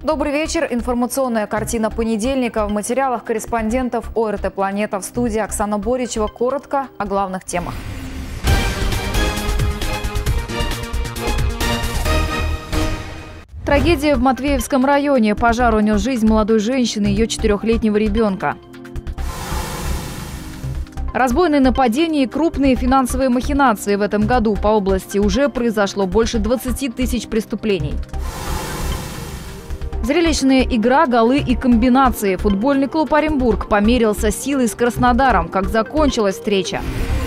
Добрый вечер. Информационная картина понедельника в материалах корреспондентов ОРТ «Планета». В студии Оксана Боричева. Коротко о главных темах. Трагедия в Матвеевском районе. Пожар унес жизнь молодой женщины и ее 4-летнего ребенка. Разбойные нападения и крупные финансовые махинации. В этом году по области уже произошло больше 20 тысяч преступлений. Зрелищная игра, голы и комбинации. Футбольный клуб «Оренбург» померился силой с Краснодаром. Как закончилась встреча?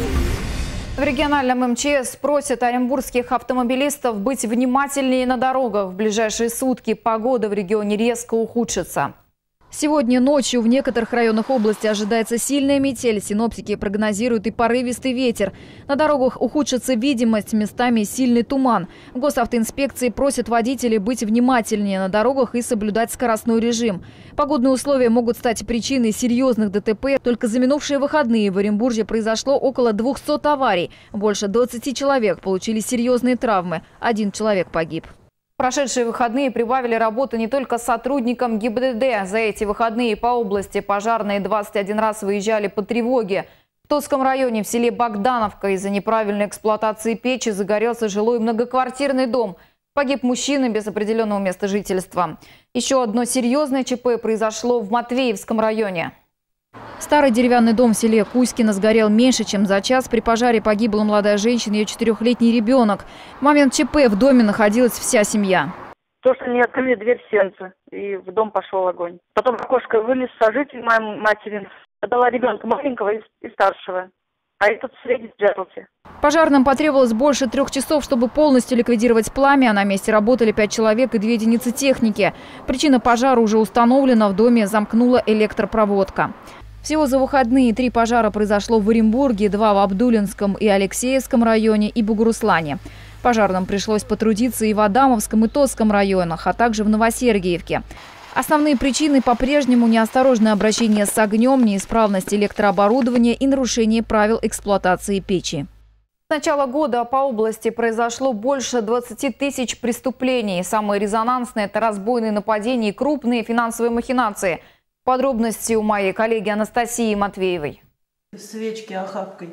В региональном МЧС просят оренбургских автомобилистов быть внимательнее на дорогах. В ближайшие сутки погода в регионе резко ухудшится. Сегодня ночью в некоторых районах области ожидается сильная метель. Синоптики прогнозируют и порывистый ветер. На дорогах ухудшится видимость, местами сильный туман. В госавтоинспекции просят водителей быть внимательнее на дорогах и соблюдать скоростной режим. Погодные условия могут стать причиной серьезных ДТП. Только за минувшие выходные в Оренбурге произошло около 200 аварий. Больше 20 человек получили серьезные травмы. 1 человек погиб. Прошедшие выходные прибавили работу не только сотрудникам ГИБДД. За эти выходные по области пожарные 21 раз выезжали по тревоге. В Тотском районе в селе Богдановка из-за неправильной эксплуатации печи загорелся жилой многоквартирный дом. Погиб мужчина без определенного места жительства. Еще одно серьезное ЧП произошло в Матвеевском районе. Старый деревянный дом в селе Кузькино сгорел меньше, чем за час. При пожаре погибла молодая женщина и ее 4-летний ребенок. В момент ЧП в доме находилась вся семья. То, что не открыли дверь в сенце, и в дом пошел огонь. Потом в окошко вылез сожитель моей матери, отдала ребенка маленького и старшего, а этот средний спрятался. Пожарным потребовалось больше 3 часов, чтобы полностью ликвидировать пламя. На месте работали 5 человек и 2 единицы техники. Причина пожара уже установлена. В доме замкнула электропроводка. Всего за выходные 3 пожара произошло в Оренбурге, 2 в Абдулинском и Алексеевском районе и Бугуруслане. Пожарным пришлось потрудиться и в Адамовском и Тотском районах, а также в Новосергиевке. Основные причины по-прежнему неосторожное обращение с огнем, неисправность электрооборудования и нарушение правил эксплуатации печи. С начала года по области произошло больше 20 тысяч преступлений. Самые резонансные – это разбойные нападения и крупные финансовые махинации. Подробности у моей коллеги Анастасии Матвеевой. Свечки охапкой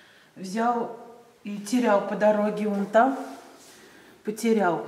взял и терял по дороге вон там, потерял.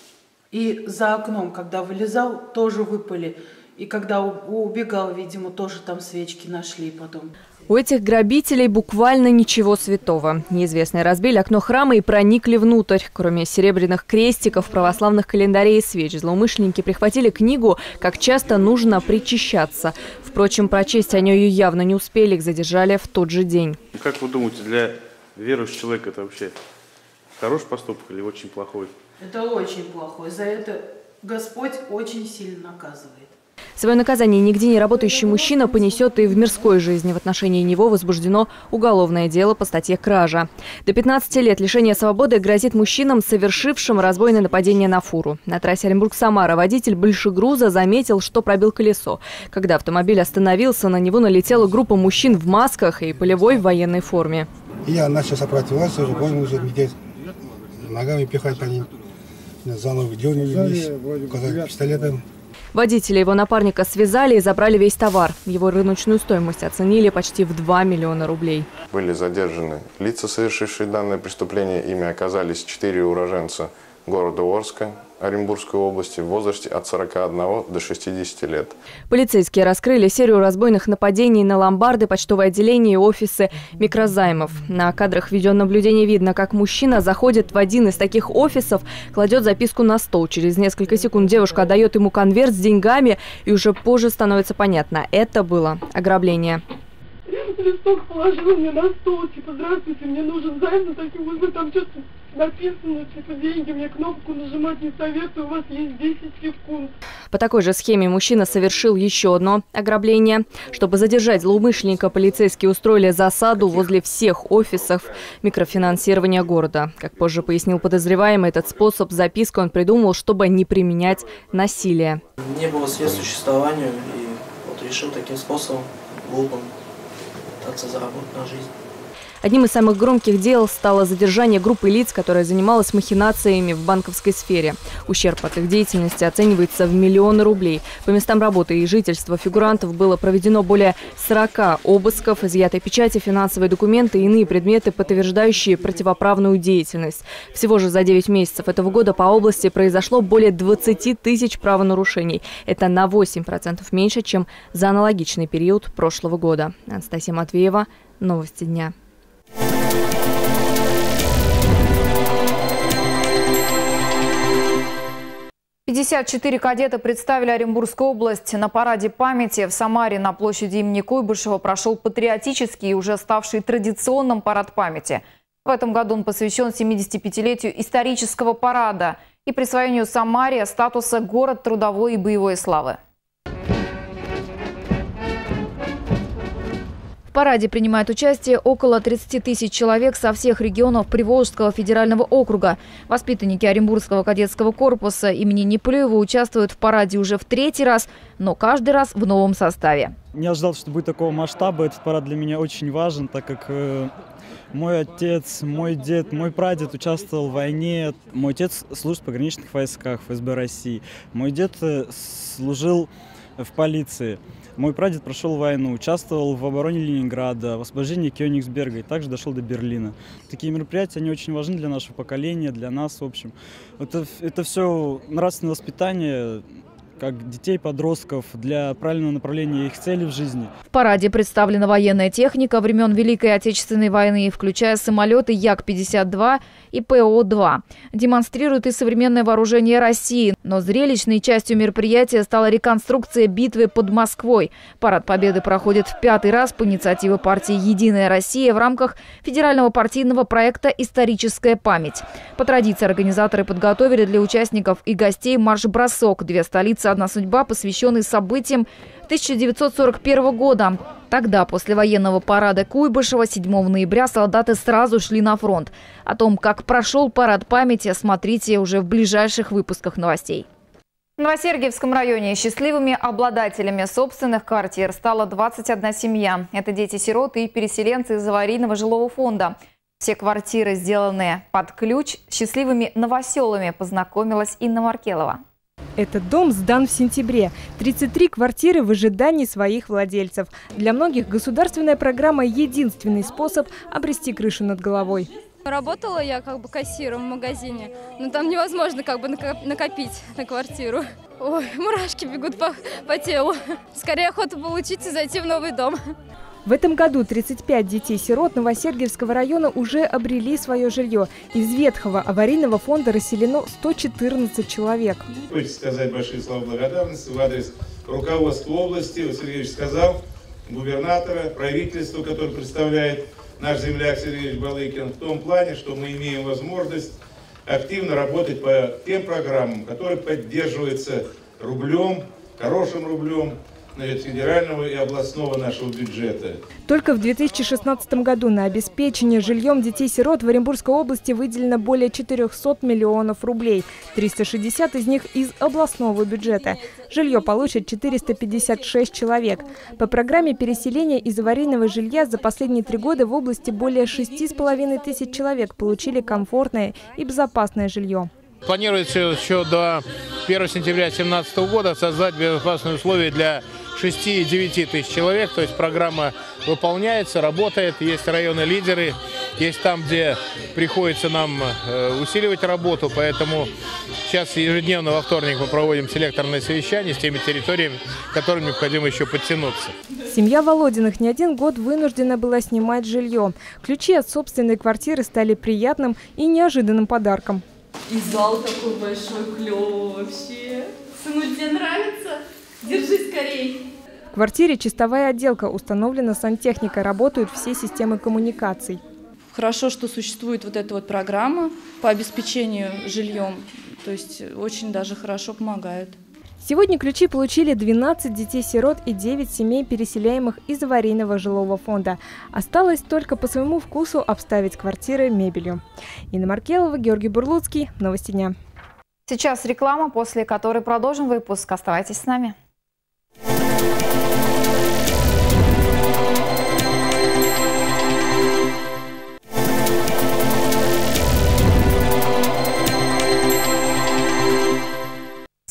И за окном, когда вылезал, тоже выпали. И когда убегал, видимо, тоже там свечки нашли потом. У этих грабителей буквально ничего святого. Неизвестные разбили окно храма и проникли внутрь. Кроме серебряных крестиков, православных календарей и свеч, злоумышленники прихватили книгу «Как часто нужно причащаться». Впрочем, прочесть они ее явно не успели, их задержали в тот же день. Как вы думаете, для верующего человека это вообще хороший поступок или очень плохой? Это очень плохой. За это Господь очень сильно наказывает. Свое наказание нигде не работающий мужчина понесет и в мирской жизни. В отношении него возбуждено уголовное дело по статье «Кража». До 15 лет лишения свободы грозит мужчинам, совершившим разбойное нападение на фуру. На трассе Оренбург-Самара водитель большегруза заметил, что пробил колесо. Когда автомобиль остановился, на него налетела группа мужчин в масках и полевой военной форме. Я начал сопротивляться, уже понял, уже ногами пихать по ним. За ноги дернули, указали пистолетом. Водителя и его напарника связали и забрали весь товар. Его рыночную стоимость оценили почти в 2 миллиона рублей. Были задержаны лица, совершившие данное преступление. Ими оказались 4 уроженца города Орска, Оренбургской области в возрасте от 41 до 60 лет. Полицейские раскрыли серию разбойных нападений на ломбарды, почтовые отделения и офисы микрозаймов. На кадрах видеонаблюдения видно, как мужчина заходит в один из таких офисов, кладет записку на стол. Через несколько секунд девушка отдает ему конверт с деньгами, и уже позже становится понятно – это было ограбление. Листок положил мне на стол, типа, здравствуйте, мне нужен займ на такие узлы, там что-то написано, типа, деньги, мне кнопку нажимать не советую, у вас есть 10 секунд. По такой же схеме мужчина совершил еще одно ограбление. Чтобы задержать злоумышленника, полицейские устроили засаду возле всех офисов микрофинансирования города. Как позже пояснил подозреваемый, этот способ записки он придумал, чтобы не применять насилие. Не было средств к существованию, и вот решил таким способом глупым пытаться заработать на жизнь. Одним из самых громких дел стало задержание группы лиц, которая занималась махинациями в банковской сфере. Ущерб от их деятельности оценивается в миллионы рублей. По местам работы и жительства фигурантов было проведено более 40 обысков, изъятой печати, финансовые документы и иные предметы, подтверждающие противоправную деятельность. Всего же за 9 месяцев этого года по области произошло более 20 тысяч правонарушений. Это на 8% меньше, чем за аналогичный период прошлого года. Анастасия Матвеева, новости дня. «54 кадета представили Оренбургскую область. На параде памяти в Самаре на площади имени Куйбышева прошел патриотический и уже ставший традиционным парад памяти. В этом году он посвящен 75-летию исторического парада и присвоению Самаре статуса «Город трудовой и боевой славы». В параде принимает участие около 30 тысяч человек со всех регионов Приволжского федерального округа. Воспитанники Оренбургского кадетского корпуса имени Неплюева участвуют в параде уже в 3-й раз, но каждый раз в новом составе. Не ожидал, что будет такого масштаба. Этот парад для меня очень важен, так как мой отец, мой дед, мой прадед участвовал в войне. Мой отец служит в пограничных войсках ФСБ России. Мой дед служил в полиции. Мой прадед прошел войну, участвовал в обороне Ленинграда, в освобождении Кёнигсберга и также дошел до Берлина. Такие мероприятия, они очень важны для нашего поколения, для нас, в общем. Это все нравственное воспитание, как детей, подростков, для правильного направления их целей в жизни. В параде представлена военная техника времен Великой Отечественной войны, включая самолеты Як-52 и ПО-2. Демонстрируют и современное вооружение России. Но зрелищной частью мероприятия стала реконструкция битвы под Москвой. Парад Победы проходит в 5-й раз по инициативе партии «Единая Россия» в рамках федерального партийного проекта «Историческая память». По традиции организаторы подготовили для участников и гостей марш-бросок «Две столицы, одна судьба», посвященный событиям 1941 года. Тогда, после военного парада Куйбышева, 7 ноября солдаты сразу шли на фронт. О том, как прошел парад памяти, смотрите уже в ближайших выпусках новостей. В Новосергиевском районе счастливыми обладателями собственных квартир стала 21 семья. Это дети-сироты и переселенцы из аварийного жилого фонда. Все квартиры сделаны под ключ. С счастливыми новоселами познакомилась Инна Маркелова. Этот дом сдан в сентябре. 33 квартиры в ожидании своих владельцев. Для многих государственная программа – единственный способ обрести крышу над головой. Работала я кассиром в магазине, но там невозможно накопить на квартиру. Ой, мурашки бегут по телу. Скорее охота получить и зайти в новый дом. В этом году 35 детей-сирот Новосергиевского района уже обрели свое жилье. Из ветхого аварийного фонда расселено 114 человек. Хочется сказать большие слова благодарности в адрес руководства области. Василий Сергеевич сказал, губернатора, правительства, которое представляет наш земляк Сергей Балыкин, в том плане, что мы имеем возможность активно работать по тем программам, которые поддерживаются рублем, хорошим рублем, федерального и областного нашего бюджета. Только в 2016 году на обеспечение жильем детей-сирот в Оренбургской области выделено более 400 миллионов рублей. 360 из них из областного бюджета. Жилье получат 456 человек. По программе переселения из аварийного жилья за последние 3 года в области более 6,5 тысяч человек получили комфортное и безопасное жилье. Планируется еще до 1 сентября 2017 года создать безопасные условия для 6-9 тысяч человек. То есть программа выполняется, работает. Есть районы-лидеры, есть там, где приходится нам усиливать работу. Поэтому сейчас ежедневно во вторник мы проводим селекторное совещание с теми территориями, которым необходимо еще подтянуться. Семья Володиных не один год вынуждена была снимать жилье. Ключи от собственной квартиры стали приятным и неожиданным подарком. И зал такой большой, клёвый вообще. Сыну, тебе нравится? Держи скорей. В квартире чистовая отделка, установлена сантехника, работают все системы коммуникаций. Хорошо, что существует вот эта вот программа по обеспечению жильем. То есть очень даже хорошо помогают. Сегодня ключи получили 12 детей-сирот и 9 семей, переселяемых из аварийного жилого фонда. Осталось только по своему вкусу обставить квартиры мебелью. Инна Маркелова, Георгий Бурлуцкий. Новости дня. Сейчас реклама, после которой продолжим выпуск. Оставайтесь с нами.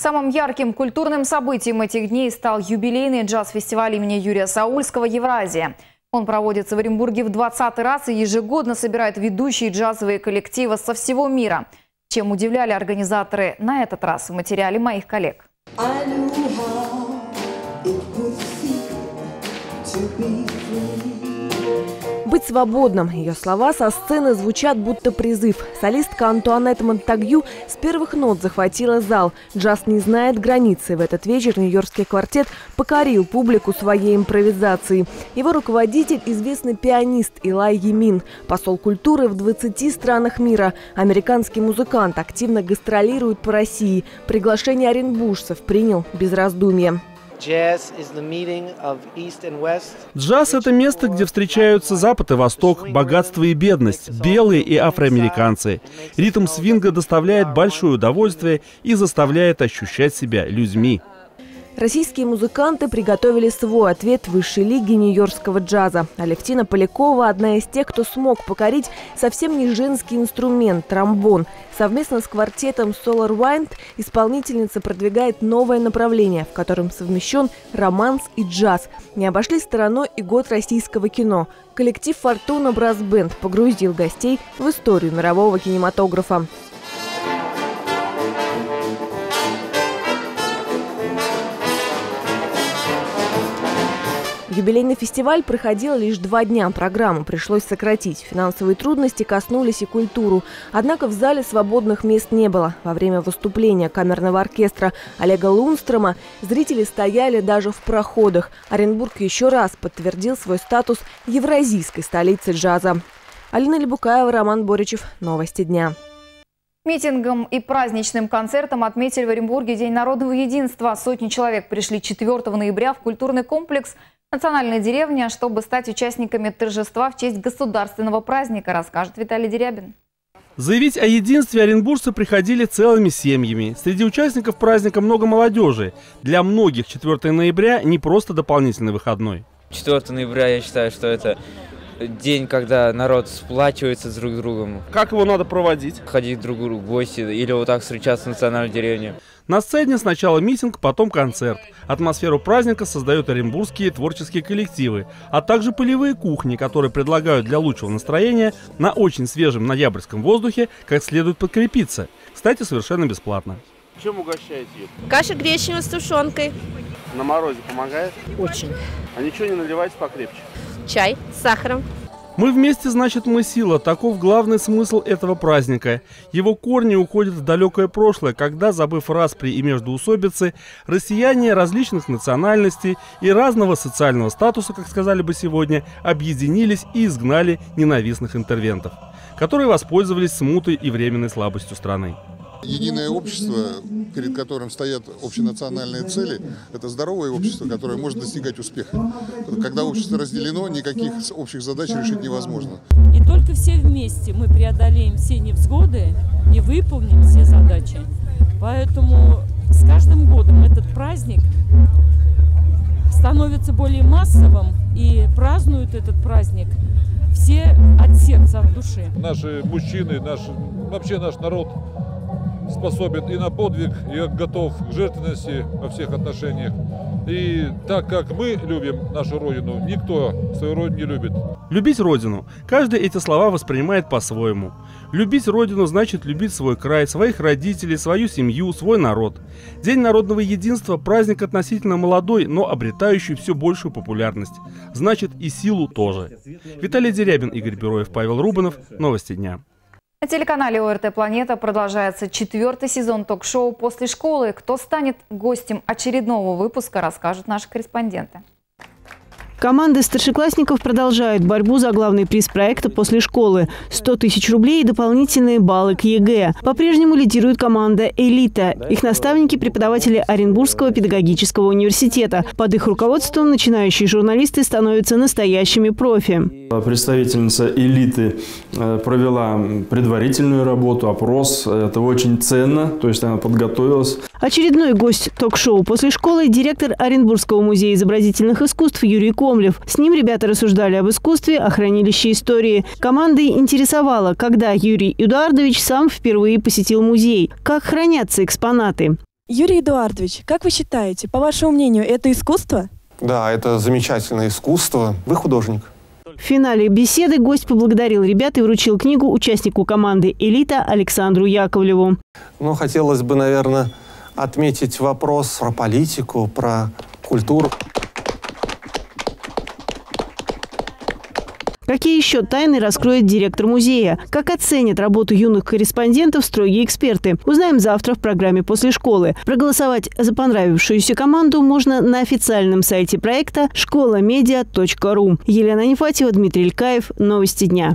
Самым ярким культурным событием этих дней стал юбилейный джаз-фестиваль имени Юрия Саульского «Евразия». Он проводится в Оренбурге в 20-й раз и ежегодно собирает ведущие джазовые коллективы со всего мира. Чем удивляли организаторы на этот раз в материале моих коллег. «Быть свободным» – ее слова со сцены звучат будто призыв. Солистка Антуанетта Монтагью с первых нот захватила зал. Джаз не знает границы. В этот вечер нью-йоркский квартет покорил публику своей импровизацией. Его руководитель – известный пианист Илай Емин, посол культуры в 20 странах мира. Американский музыкант активно гастролирует по России. Приглашение оренбуржцев принял без раздумья. Джаз – это место, где встречаются Запад и Восток, богатство и бедность, белые и афроамериканцы. Ритм свинга доставляет большое удовольствие и заставляет ощущать себя людьми. Российские музыканты приготовили свой ответ высшей лиги нью-йоркского джаза. Алевтина Полякова – одна из тех, кто смог покорить совсем не женский инструмент – тромбон. Совместно с квартетом Solar Wind исполнительница продвигает новое направление, в котором совмещен романс и джаз. Не обошли стороной и год российского кино. Коллектив «Фортуна Брасс Бенд» погрузил гостей в историю мирового кинематографа. Юбилейный фестиваль проходил лишь 2 дня. Программу пришлось сократить. Финансовые трудности коснулись и культуру. Однако в зале свободных мест не было. Во время выступления камерного оркестра Олега Лунстрома зрители стояли даже в проходах. Оренбург еще раз подтвердил свой статус евразийской столицы джаза. Алина Лебукаева, Роман Боричев. Новости дня. Митингом и праздничным концертом отметили в Оренбурге День народного единства. Сотни человек пришли 4 ноября в культурный комплекс «Национальная деревня», чтобы стать участниками торжества в честь государственного праздника, расскажет Виталий Дерябин. Заявить о единстве оренбуржцы приходили целыми семьями. Среди участников праздника много молодежи. Для многих 4 ноября не просто дополнительный выходной. 4 ноября, я считаю, что это день, когда народ сплачивается с друг другом. Как его надо проводить? Ходить друг к другу в гости или вот так встречаться в национальной деревне. На сцене сначала митинг, потом концерт. Атмосферу праздника создают оренбургские творческие коллективы, а также полевые кухни, которые предлагают для лучшего настроения на очень свежем ноябрьском воздухе как следует подкрепиться. Кстати, совершенно бесплатно. Чем угощаете? Каша гречневая с тушенкой. На морозе помогает? Очень. А ничего не наливайте покрепче? Чай с сахаром. Мы вместе, значит, мы сила. Таков главный смысл этого праздника. Его корни уходят в далекое прошлое, когда, забыв распри и междоусобицы, россияне различных национальностей и разного социального статуса, как сказали бы сегодня, объединились и изгнали ненавистных интервентов, которые воспользовались смутой и временной слабостью страны. Единое общество, перед которым стоят общенациональные цели, это здоровое общество, которое может достигать успеха. Когда общество разделено, никаких общих задач решить невозможно. И только все вместе мы преодолеем все невзгоды и выполним все задачи. Поэтому с каждым годом этот праздник становится более массовым, и празднуют этот праздник все от сердца, от души. Наши мужчины, вообще наш народ способен и на подвиг, и готов к жертвенности во всех отношениях. И так как мы любим нашу Родину, никто свою Родину не любит. Любить Родину. Каждый эти слова воспринимает по-своему. Любить Родину значит любить свой край, своих родителей, свою семью, свой народ. День народного единства – праздник относительно молодой, но обретающий все большую популярность. Значит, и силу тоже. Виталий Дерябин, Игорь Бероев, Павел Рубанов. Новости дня. На телеканале ОРТ «Планета» продолжается 4-й сезон ток-шоу «После школы». Кто станет гостем очередного выпуска, расскажут наши корреспонденты. Команды старшеклассников продолжают борьбу за главный приз проекта «После школы» – 100 тысяч рублей и дополнительные баллы к ЕГЭ. По-прежнему лидирует команда «Элита». Их наставники – преподаватели Оренбургского педагогического университета. Под их руководством начинающие журналисты становятся настоящими профи. Представительница «Элиты» провела предварительную работу, опрос. Это очень ценно, то есть она подготовилась. Очередной гость ток-шоу «После школы» – директор Оренбургского музея изобразительных искусств Юрий Комлев. С ним ребята рассуждали об искусстве, о хранилище истории. Командой интересовало, когда Юрий Эдуардович сам впервые посетил музей. Как хранятся экспонаты. Юрий Эдуардович, как вы считаете, по вашему мнению, это искусство? Да, это замечательное искусство. Вы художник. В финале беседы гость поблагодарил ребят и вручил книгу участнику команды «Элита» Александру Яковлеву. Ну, хотелось бы, наверное, отметить вопрос про политику, про культуру. Какие еще тайны раскроет директор музея? Как оценят работу юных корреспондентов строгие эксперты? Узнаем завтра в программе «После школы». Проголосовать за понравившуюся команду можно на официальном сайте проекта школамедиа.ру. Елена Нефатьева, Дмитрий Илькаев. Новости дня.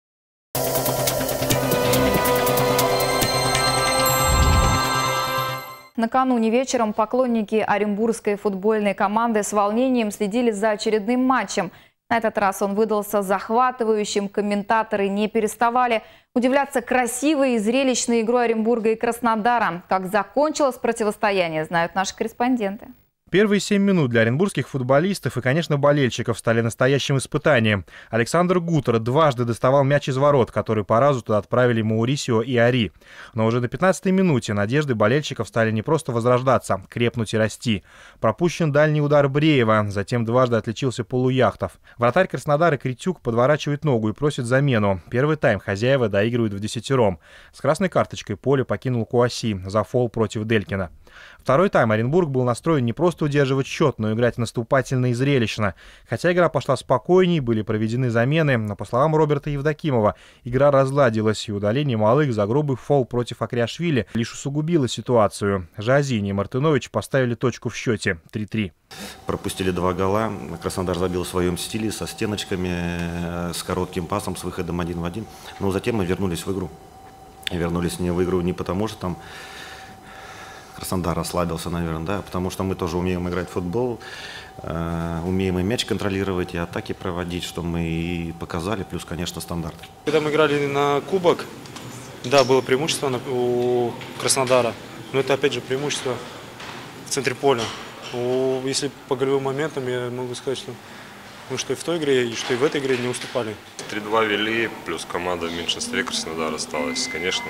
Накануне вечером поклонники оренбургской футбольной команды с волнением следили за очередным матчем. На этот раз он выдался захватывающим, комментаторы не переставали удивляться красивой и зрелищной игрой Оренбурга и Краснодара. Как закончилось противостояние, знают наши корреспонденты. Первые 7 минут для оренбургских футболистов и, конечно, болельщиков стали настоящим испытанием. Александр Гутер дважды доставал мяч из ворот, который по разу туда отправили Маурисио и Ари. Но уже на 15-й минуте надежды болельщиков стали не просто возрождаться, крепнуть и расти. Пропущен дальний удар Бреева, затем дважды отличился Полуяхтов. Вратарь Краснодара Критюк подворачивает ногу и просит замену. Первый тайм хозяева доигрывают в 10-тером. С красной карточкой поле покинул Куаси за фол против Делькина. Второй тайм Оренбург был настроен не просто удерживать счет, но играть наступательно и зрелищно. Хотя игра пошла спокойней, были проведены замены, но, по словам Роберта Евдокимова, игра разладилась, и удаление малых за грубый фол против Акриашвили лишь усугубило ситуацию. Жазини и Мартынович поставили точку в счете 3-3. Пропустили 2 гола. Краснодар забил в своем стиле, со стеночками, с коротким пасом, с выходом 1 в 1. Но затем мы вернулись в игру. И вернулись не в игру не потому, что там Краснодар расслабился, наверное, да, потому что мы тоже умеем играть в футбол, умеем и мяч контролировать, и атаки проводить, что мы и показали, плюс, конечно, стандарт. Когда мы играли на кубок, да, было преимущество у Краснодара, но это, опять же, преимущество в центре поля. Если по голевым моментам, я могу сказать, что мы что и в той игре, и что и в этой игре не уступали. 3-2 вели, плюс команда в меньшинстве, Краснодар осталась. Конечно,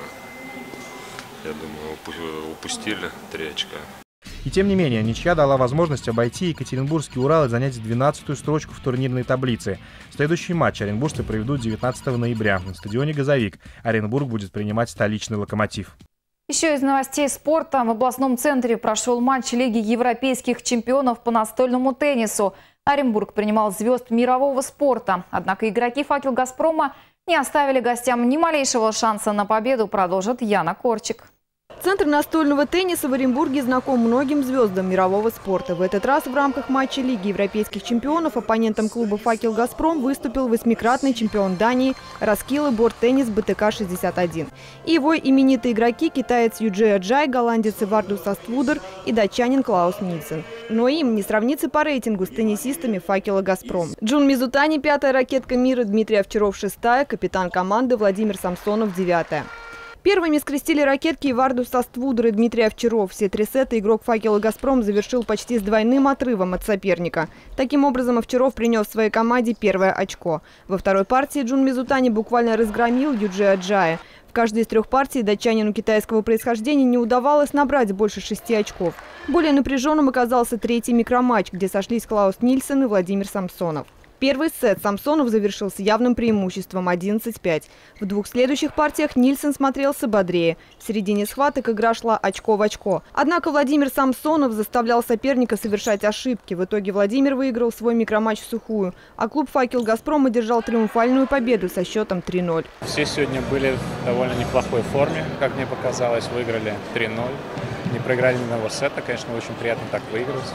я думаю, упустили 3 очка. И тем не менее, ничья дала возможность обойти Екатеринбургский Урал и занять 12-ю строчку в турнирной таблице. Следующий матч оренбуржцы проведут 19 ноября на стадионе «Газовик». Оренбург будет принимать столичный «Локомотив». Еще из новостей спорта. В областном центре прошел матч Лиги европейских чемпионов по настольному теннису. Оренбург принимал звезд мирового спорта. Однако игроки «Факел Газпрома» не оставили гостям ни малейшего шанса на победу, продолжит Яна Корчик. Центр настольного тенниса в Оренбурге знаком многим звездам мирового спорта. В этот раз в рамках матча Лиги европейских чемпионов оппонентом клуба «Факел Газпром» выступил 8-кратный чемпион Дании Роскиле борт-теннис БТК-61. И его именитые игроки – китаец Юджи Аджай, голландец Вардус Аствудер и датчанин Клаус Нильсен. Но им не сравнится по рейтингу с теннисистами «Факела Газпром». Джун Мизутани – 5-я ракетка мира, Дмитрий Овчаров – 6-я, капитан команды Владимир Самсонов – 9-я. Первыми скрестили ракетки Вардус Аствудер и Дмитрий Овчаров. Все 3 сета игрок «Факела Газпром» завершил почти с двойным отрывом от соперника. Таким образом, Овчаров принес своей команде 1-е очко. Во второй партии Джун Мизутани буквально разгромил Юджи Аджая. В каждой из 3 партий датчанину китайского происхождения не удавалось набрать больше 6 очков. Более напряженным оказался 3-й микроматч, где сошлись Клаус Нильсен и Владимир Самсонов. Первый сет Самсонов завершился явным преимуществом 11-5. В 2 следующих партиях Нильсен смотрелся бодрее. В середине схваток игра шла очко в очко. Однако Владимир Самсонов заставлял соперника совершать ошибки. В итоге Владимир выиграл свой микроматч в сухую, а клуб «Факел Газпром» одержал триумфальную победу со счетом 3-0. Все сегодня были в довольно неплохой форме, как мне показалось, выиграли 3-0. Не проиграли ни одного сета, конечно, очень приятно так выиграть.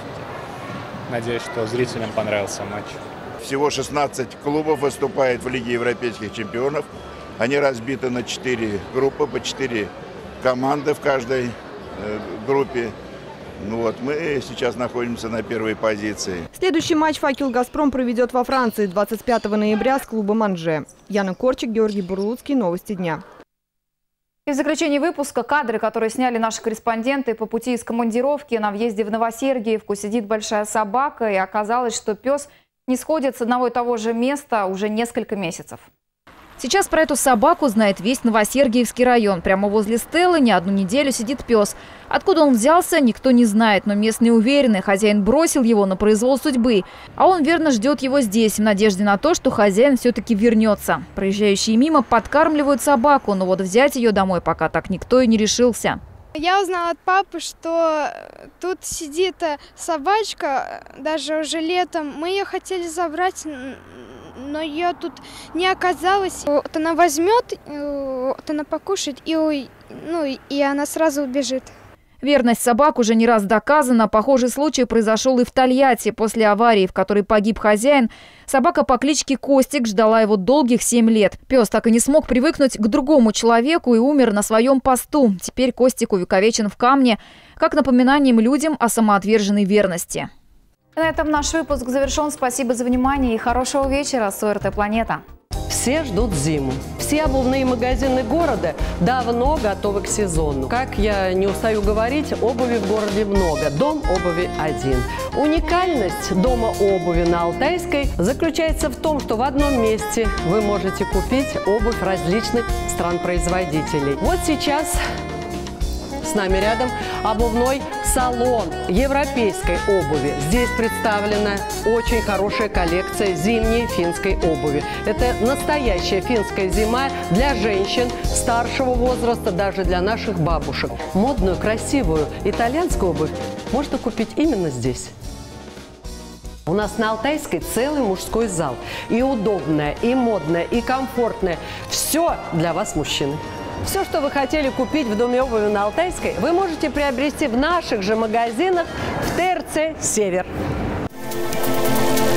Надеюсь, что зрителям понравился матч. Всего 16 клубов выступает в Лиге европейских чемпионов. Они разбиты на 4 группы, по 4 команды в каждой группе. Мы сейчас находимся на 1-й позиции. Следующий матч «Факел Газпром» проведет во Франции 25 ноября с клубом «Анже». Яна Корчик, Георгий Бурлуцкий. Новости дня. И в заключении выпуска кадры, которые сняли наши корреспонденты по пути из командировки. На въезде в Новосергиевку сидит большая собака, и оказалось, что пес не сходит с одного и того же места уже несколько месяцев. Сейчас про эту собаку знает весь Новосергиевский район. Прямо возле стелы не одну неделю сидит пес. Откуда он взялся, никто не знает, но местные уверены, хозяин бросил его на произвол судьбы. А он верно ждет его здесь, в надежде на то, что хозяин все-таки вернется. Проезжающие мимо подкармливают собаку, но вот взять ее домой пока так никто и не решился. Я узнала от папы, что тут сидит собачка, даже уже летом. Мы ее хотели забрать, но ее тут не оказалось. Вот она возьмет, вот она покушает, и она сразу убежит. Верность собак уже не раз доказана. Похожий случай произошел и в Тольятти. После аварии, в которой погиб хозяин, собака по кличке Костик ждала его долгих 7 лет. Пес так и не смог привыкнуть к другому человеку и умер на своем посту. Теперь Костик увековечен в камне, как напоминанием людям о самоотверженной верности. На этом наш выпуск завершен. Спасибо за внимание и хорошего вечера с ОРТ «Планета». Все ждут зиму. Все обувные магазины города давно готовы к сезону. Как я не устаю говорить, обуви в городе много. Дом обуви один. Уникальность дома обуви на Алтайской заключается в том, что в одном месте вы можете купить обувь различных стран-производителей. Вот сейчас с нами рядом обувной салон европейской обуви. Здесь представлена очень хорошая коллекция зимней финской обуви. Это настоящая финская зима для женщин старшего возраста, даже для наших бабушек. Модную, красивую итальянскую обувь можно купить именно здесь. У нас на Алтайской целый мужской зал. И удобное, и модное, и комфортное. Все для вас, мужчины. Все, что вы хотели купить в доме обуви на Алтайской, вы можете приобрести в наших же магазинах в ТРЦ «Север».